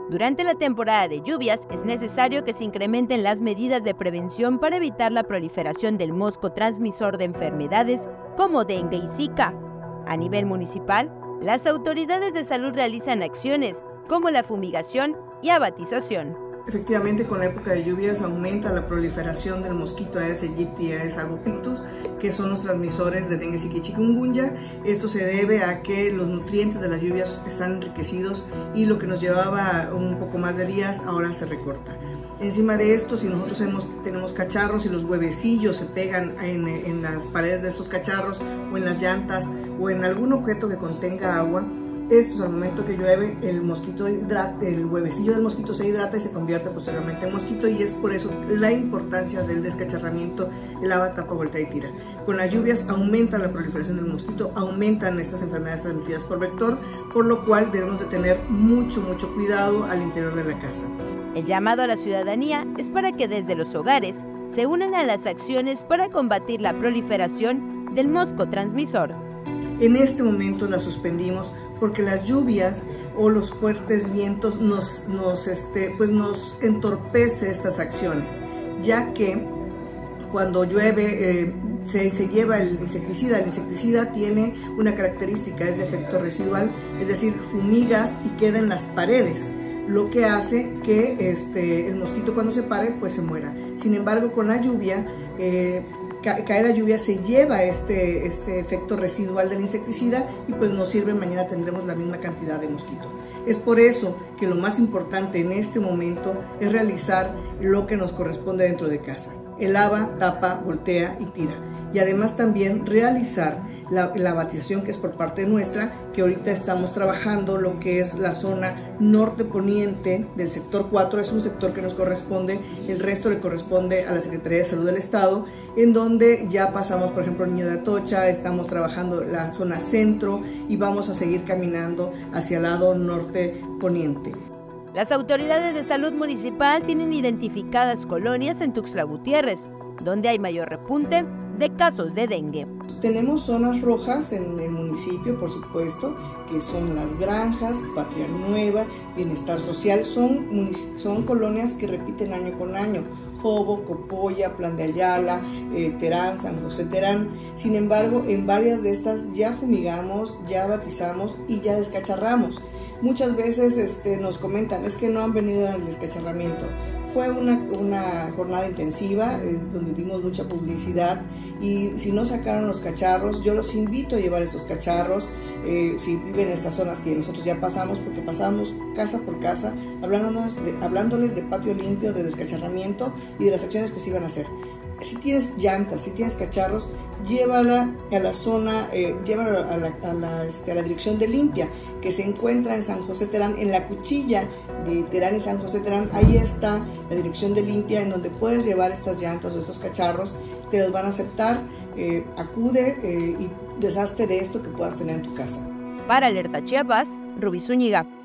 Durante la temporada de lluvias es necesario que se incrementen las medidas de prevención para evitar la proliferación del mosco transmisor de enfermedades como dengue y zika. A nivel municipal, las autoridades de salud realizan acciones como la fumigación y abatización. Efectivamente, con la época de lluvias aumenta la proliferación del mosquito Aedes aegypti y Aedes albopictus, que son los transmisores de dengue, zika y chikungunya. Esto se debe a que los nutrientes de las lluvias están enriquecidos y lo que nos llevaba un poco más de días ahora se recorta. Encima de esto, si nosotros tenemos cacharros y los huevecillos se pegan en las paredes de estos cacharros o en las llantas o en algún objeto que contenga agua, estos al momento que llueve el huevecillo del mosquito se hidrata y se convierte posteriormente en mosquito, y es por eso la importancia del descacharramiento, el lava, tapa, voltea y tira. Con las lluvias aumenta la proliferación del mosquito, aumentan estas enfermedades transmitidas por vector, por lo cual debemos de tener mucho cuidado al interior de la casa. El llamado a la ciudadanía es para que desde los hogares se unan a las acciones para combatir la proliferación del mosco transmisor. En este momento la suspendimos porque las lluvias o los fuertes vientos nos entorpece estas acciones, ya que cuando llueve se lleva el insecticida. El insecticida tiene una característica, es de efecto residual, es decir, fumigas y queda en las paredes, lo que hace que el mosquito cuando se pare pues se muera. Sin embargo, con la lluvia, cae la lluvia, se lleva este efecto residual del insecticida y pues nos sirve, mañana tendremos la misma cantidad de mosquito. Es por eso que lo más importante en este momento es realizar lo que nos corresponde dentro de casa: el lava, tapa, voltea y tira. Y además también realizar la abatización, que es por parte nuestra, que ahorita estamos trabajando lo que es la zona norte poniente del sector 4, es un sector que nos corresponde, el resto le corresponde a la Secretaría de Salud del Estado, en donde ya pasamos, por ejemplo, Niño de Atocha, estamos trabajando la zona centro y vamos a seguir caminando hacia el lado norte poniente. Las autoridades de salud municipal tienen identificadas colonias en Tuxtla Gutiérrez, donde hay mayor repunte de casos de dengue. Tenemos zonas rojas en el municipio, por supuesto, que son Las Granjas, Patria Nueva, Bienestar Social. Son colonias que repiten año con año: Jobo, Copolla, Plan de Ayala, Terán, San José Terán. Sin embargo, en varias de estas ya fumigamos, ya batizamos y ya descacharramos. Muchas veces nos comentan, es que no han venido al descacharramiento. Fue una jornada intensiva donde dimos mucha publicidad, y si no sacaron los cacharros, yo los invito a llevar estos cacharros, si viven en estas zonas que nosotros ya pasamos, porque pasamos casa por casa hablándoles de patio limpio, de descacharramiento y de las acciones que se iban a hacer. Si tienes llantas, si tienes cacharros, llévala a la zona, llévala a la dirección de limpia, que se encuentra en San José Terán, en la cuchilla de Terán y San José Terán. Ahí está la dirección de limpia, en donde puedes llevar estas llantas o estos cacharros, te los van a aceptar. Acude y deshazte de esto que puedas tener en tu casa. Para Alerta Chiapas, Rubí Zúñiga.